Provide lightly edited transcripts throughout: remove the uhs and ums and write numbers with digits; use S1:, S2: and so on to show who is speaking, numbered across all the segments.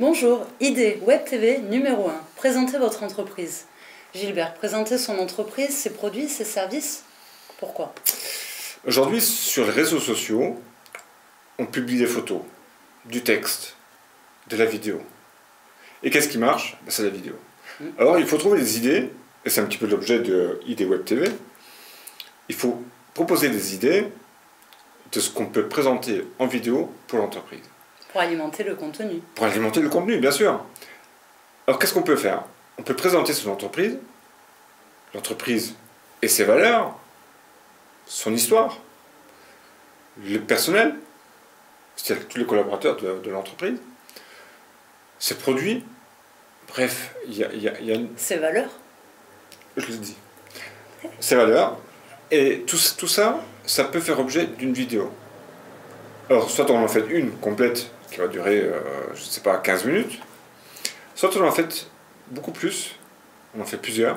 S1: Bonjour, idée Web TV numéro 1. Présentez votre entreprise. Gilbert, présenter son entreprise, ses produits, ses services. Pourquoi?
S2: Aujourd'hui, sur les réseaux sociaux, on publie des photos, du texte, de la vidéo. Et qu'est-ce qui marche? C'est la vidéo. Alors, il faut trouver des idées, et c'est un petit peu l'objet de Idée Web TV. Il faut proposer des idées de ce qu'on peut présenter en vidéo pour l'entreprise.
S1: Pour alimenter le contenu.
S2: Pour alimenter le contenu, bien sûr. Alors, qu'est-ce qu'on peut faire? On peut présenter son entreprise, l'entreprise et ses valeurs, son histoire, le personnel, c'est-à-dire tous les collaborateurs de l'entreprise, ses produits, bref, il y a une...
S1: Ses valeurs.
S2: Je le dis. Ses valeurs. Et tout ça, ça peut faire objet d'une vidéo. Alors, soit on en fait une complète, qui va durer, je ne sais pas, 15 minutes, soit on en fait beaucoup plus, on en fait plusieurs.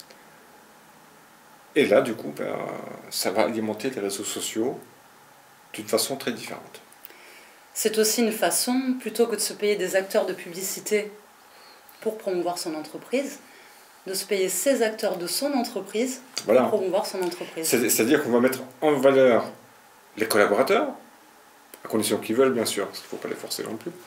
S2: Et là, du coup, ça va alimenter les réseaux sociaux d'une façon très différente.
S1: C'est aussi une façon, plutôt que de se payer des acteurs de publicité pour promouvoir son entreprise, de se payer ses acteurs de son entreprise pour promouvoir son entreprise.
S2: C'est-à-dire qu'on va mettre en valeur les collaborateurs, à condition qu'ils veulent, bien sûr, parce qu'il ne faut pas les forcer non plus.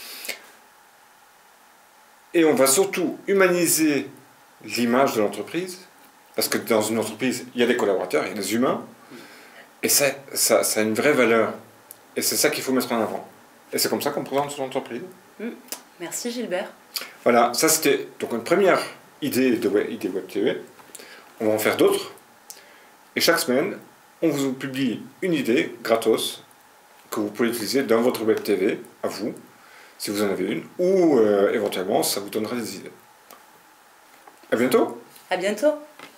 S2: Et on va surtout humaniser l'image de l'entreprise, parce que dans une entreprise, il y a des collaborateurs, il y a des humains, et ça a une vraie valeur. Et c'est ça qu'il faut mettre en avant. Et c'est comme ça qu'on présente son entreprise.
S1: Merci Gilbert.
S2: Voilà, ça c'était donc une première idée de Idée Web TV. On va en faire d'autres. Et chaque semaine, on vous publie une idée gratos que vous pouvez utiliser dans votre Web TV, à vous, si vous en avez une, ou éventuellement, ça vous donnera des idées. À bientôt.
S1: À bientôt.